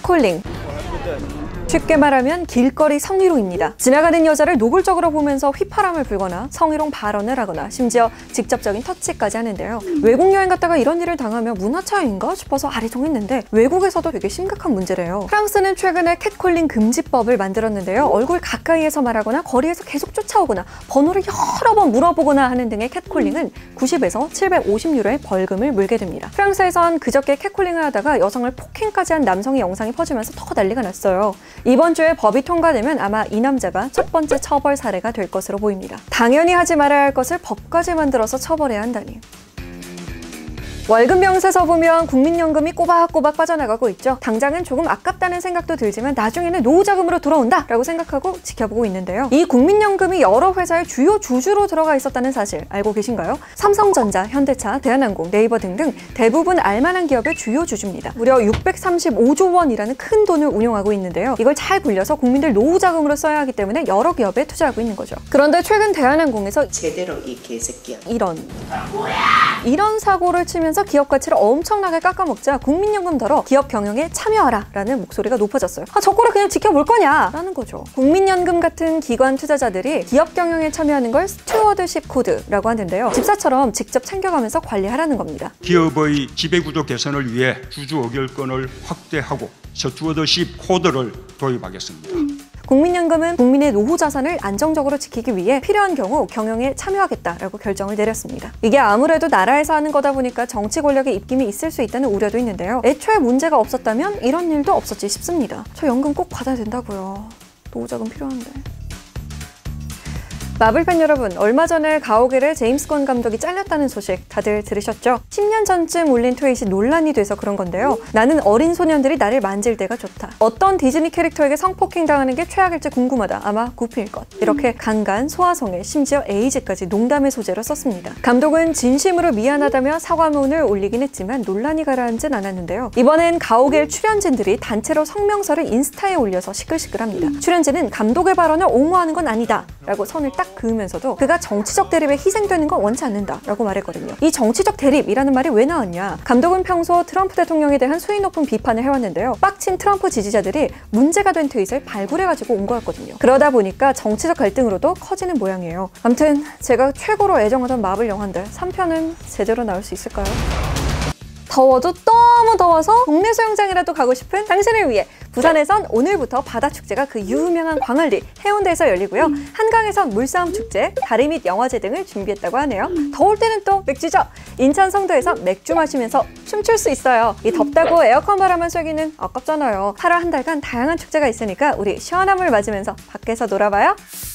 캣콜링. 쉽게 말하면 길거리 성희롱입니다. 지나가는 여자를 노골적으로 보면서 휘파람을 불거나 성희롱 발언을 하거나 심지어 직접적인 터치까지 하는데요. 외국 여행 갔다가 이런 일을 당하면 문화 차이인가 싶어서 아리송했는데 외국에서도 되게 심각한 문제래요. 프랑스는 최근에 캣콜링 금지법을 만들었는데요. 얼굴 가까이에서 말하거나 거리에서 계속 쫓아오거나 번호를 여러 번 물어보거나 하는 등의 캣콜링은 90에서 750유로의 벌금을 물게 됩니다. 프랑스에선 그저께 캣콜링을 하다가 여성을 폭행까지 한 남성의 영상이 퍼지면서 더 난리가 났어요. 이번 주에 법이 통과되면 아마 이 남자가 첫 번째 처벌 사례가 될 것으로 보입니다. 당연히 하지 말아야 할 것을 법까지 만들어서 처벌해야 한다니. 월급 명세서 보면 국민연금이 꼬박꼬박 빠져나가고 있죠. 당장은 조금 아깝다는 생각도 들지만 나중에는 노후자금으로 돌아온다 라고 생각하고 지켜보고 있는데요. 이 국민연금이 여러 회사의 주요 주주로 들어가 있었다는 사실 알고 계신가요? 삼성전자, 현대차, 대한항공, 네이버 등등 대부분 알만한 기업의 주요 주주입니다. 무려 635조 원이라는 큰 돈을 운용하고 있는데요. 이걸 잘 굴려서 국민들 노후자금으로 써야 하기 때문에 여러 기업에 투자하고 있는 거죠. 그런데 최근 대한항공에서 제대로 이 개새끼야 이런 사고를 치면서 기업 가치를 엄청나게 깎아먹자 국민연금더러 기업 경영에 참여하라 라는 목소리가 높아졌어요. 저 꼴을 그냥 지켜볼 거냐 라는 거죠. 국민연금 같은 기관 투자자들이 기업 경영에 참여하는 걸 스튜어드십 코드라고 하는데요. 집사처럼 직접 챙겨가면서 관리하라는 겁니다. 기업의 지배구조 개선을 위해 주주 의결권을 확대하고 스튜어드십 코드를 도입하겠습니다. 국민연금은 국민의 노후 자산을 안정적으로 지키기 위해 필요한 경우 경영에 참여하겠다라고 결정을 내렸습니다. 이게 아무래도 나라에서 하는 거다 보니까 정치 권력의 입김이 있을 수 있다는 우려도 있는데요. 애초에 문제가 없었다면 이런 일도 없었지 싶습니다. 저 연금 꼭 받아야 된다고요. 노후자금 필요한데. 마블 팬 여러분, 얼마 전에 가오갤의 제임스 건 감독이 잘렸다는 소식 다들 들으셨죠? 10년 전쯤 올린 트윗이 논란이 돼서 그런 건데요. 나는 어린 소년들이 나를 만질 때가 좋다. 어떤 디즈니 캐릭터에게 성폭행 당하는 게 최악일지 궁금하다. 아마 구피일 것. 이렇게 강간, 소아성애, 심지어 에이즈까지 농담의 소재로 썼습니다. 감독은 진심으로 미안하다며 사과문을 올리긴 했지만 논란이 가라앉진 않았는데요. 이번엔 가오갤 출연진들이 단체로 성명서를 인스타에 올려서 시끌시끌합니다. 출연진은 감독의 발언을 옹호하는 건 아니다 라고 선을 딱 그으면서도 그가 정치적 대립에 희생되는 건 원치 않는다 라고 말했거든요. 이 정치적 대립이라는 말이 왜 나왔냐? 감독은 평소 트럼프 대통령에 대한 수위 높은 비판을 해왔는데요. 빡친 트럼프 지지자들이 문제가 된 트윗을 발굴해가지고 온 거였거든요. 그러다 보니까 정치적 갈등으로도 커지는 모양이에요. 아무튼 제가 최고로 애정하던 마블 영화인데 3편은 제대로 나올 수 있을까요? 더워도 너무 더워서 동네 수영장이라도 가고 싶은 당신을 위해 부산에선 오늘부터 바다축제가 그 유명한 광안리 해운대에서 열리고요. 한강에선 물싸움 축제, 다리 및 영화제 등을 준비했다고 하네요. 더울 때는 또 맥주죠. 인천 송도에서 맥주 마시면서 춤출 수 있어요. 이 덥다고 에어컨 바람만 쐬기는 아깝잖아요. 8월 한 달간 다양한 축제가 있으니까 우리 시원한 물 맞으면서 밖에서 놀아봐요.